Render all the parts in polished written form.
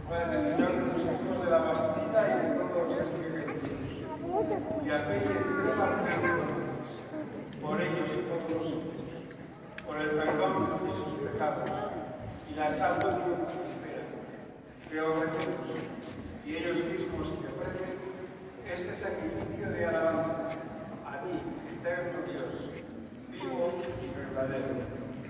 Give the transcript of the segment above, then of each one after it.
Padre Señor, de los hijos de la Bastida y de todos los que viven. Y a fe y entrega al perdón por ellos y todos nosotros, por el perdón de sus pecados y la salvación que esperan. Te ofrecemos y ellos mismos te ofrecen este sacrificio de alabanza a ti, eterno Dios, vivo y verdadero.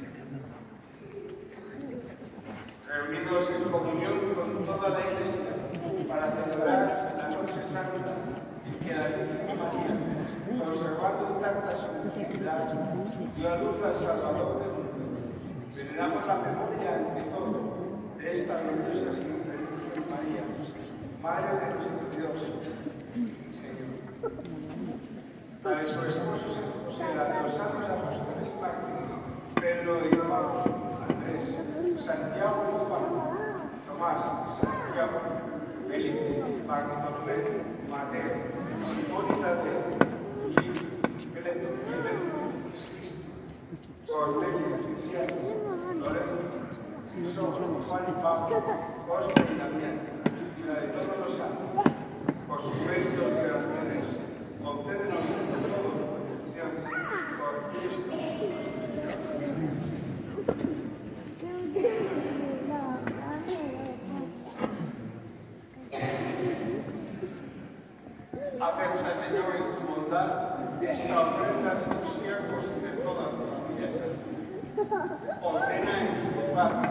Reunidos en comunión con toda la Iglesia para celebrar la Noche Santa en que la Virgen María, conservando intacta su virginidad, dio a luz al Salvador del mundo. Veneramos la memoria ante todo de esta gloriosa siempre Virgen María, Madre de nuestro Dios y Señor. La de su esposo San José, la de los santos apóstoles y mártires, Pedro y Pablo, Andrés, Santiago y Juan, Tomás, Santiago, Felipe, Bartolomé, Mateo, Simón y Tadeo, Clemente, Sisto, Cornelio, Guillermo, Lorenzo, Crisóstomo, Juan y Pablo, Cosme y Damián, y la de todos los santos, por sus méritos y oraciones, obténenos en todo protección por Cristo. Acepta, Señor, en tu bondad esta ofrenda de tus siervos y de todas tus fieles. Ordena en sus padres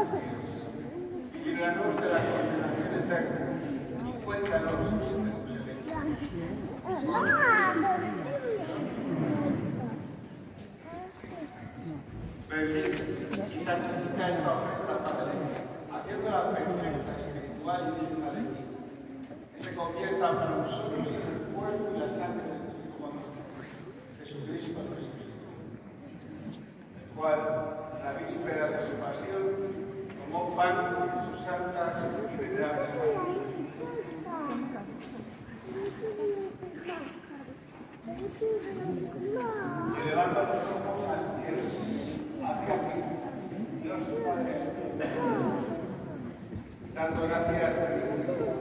y líbranos de la condenación eterna y cuéntanos de tus elecciones. Bendice y santifica esta ofrenda, Padre, haciéndola perfecta, espiritual y digna de ti. Que se convierta para nosotros en el cuerpo y la sangre de tu Hijo amado, Jesucristo nuestro Hijo, el cual, en la víspera de su pasión, tomó pan en sus santas y venerables manos. Y levanta los ojos al cielo, hacia ti, Dios Padre Supremo, dando gracias a Dios.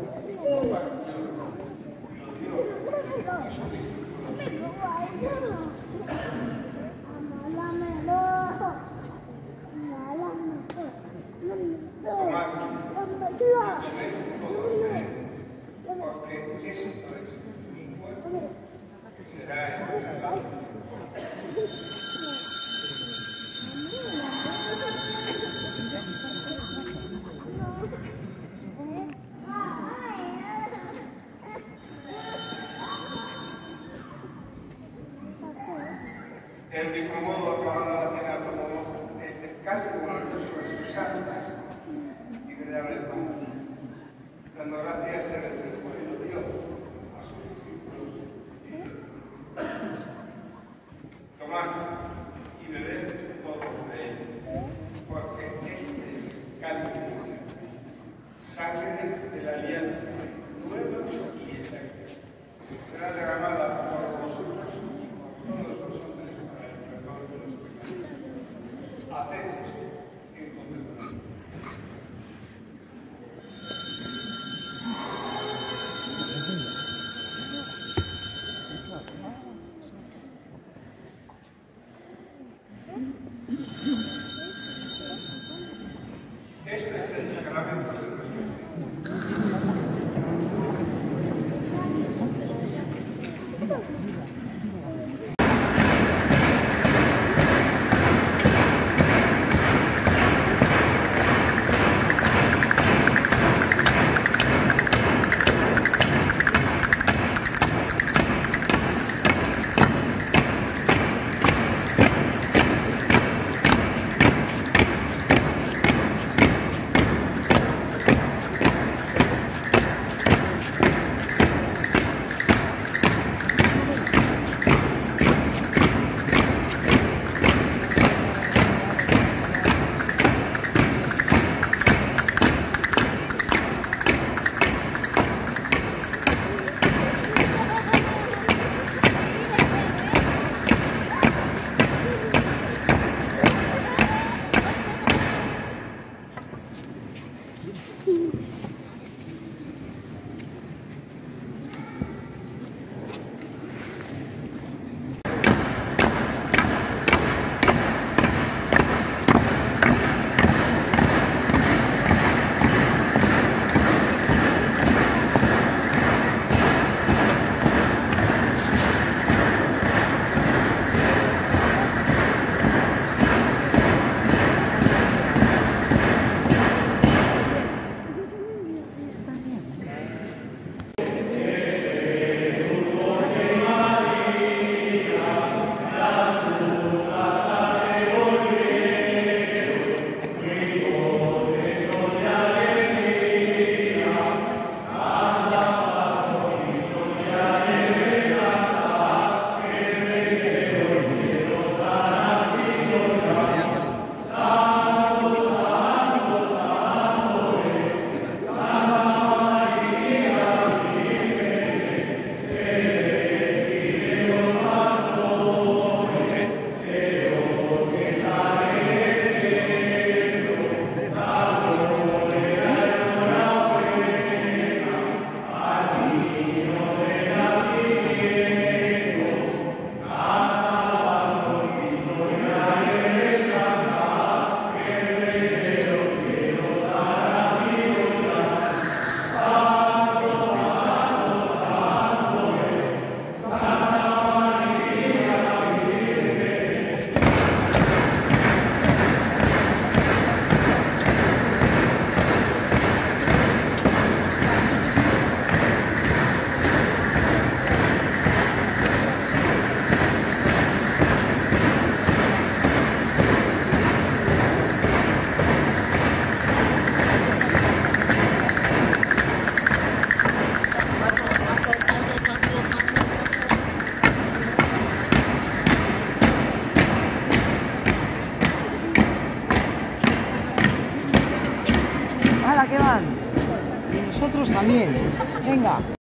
Porque esto es mi cuerpo, que será entregado por del mismo modo, acabando la cena, tomó este cáliz glorioso en sus santas y venerables manos, dando gracias de reflejo y lo dio a sus discípulos. Tomad y bebed todos de él, porque este es el cáliz de mi sangre de la alianza nueva y eterna. Será derramada por vosotros y por todos nosotros. Haced esto en conmemoración. Este es el sacramento de nuestra fe. también. Venga.